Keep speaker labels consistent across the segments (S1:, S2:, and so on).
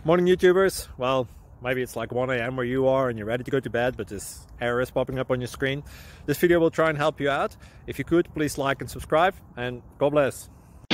S1: Morning YouTubers. Well, maybe it's like 1 a.m. where you are and you're ready to go to bed, but this error is popping up on your screen. This video will try and help you out. If you could, please like and subscribe, and God bless.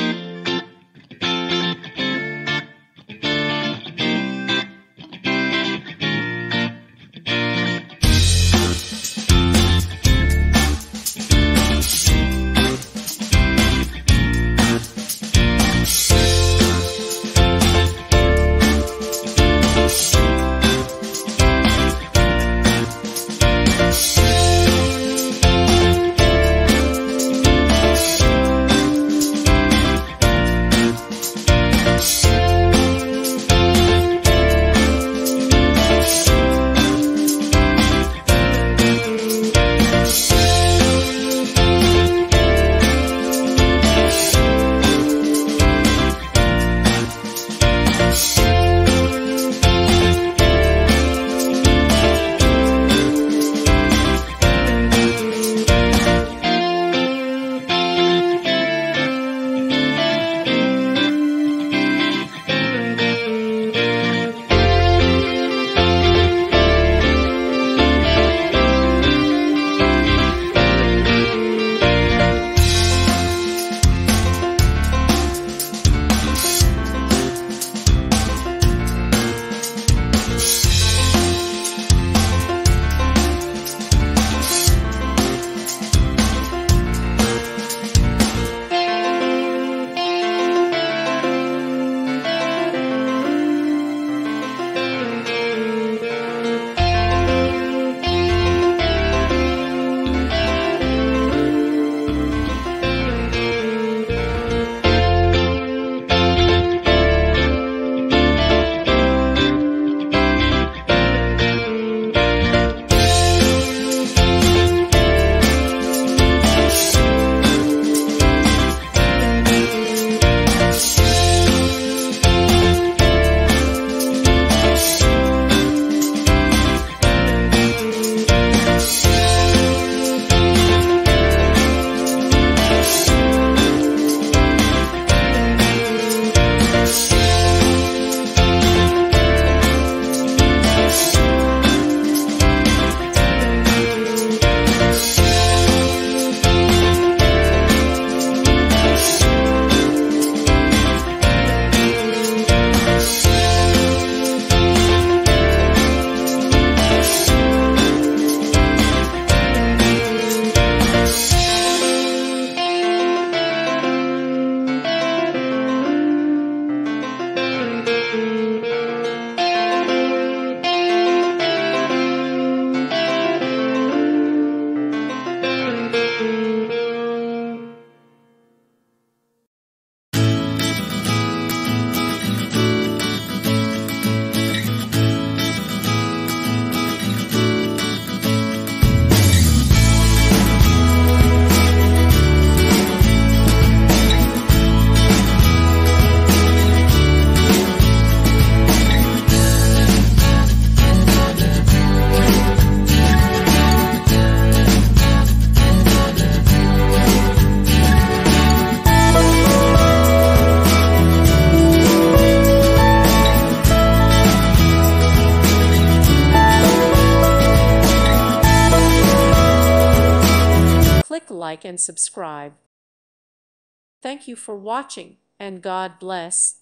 S2: Click like and subscribe. Thank you for watching, and God bless.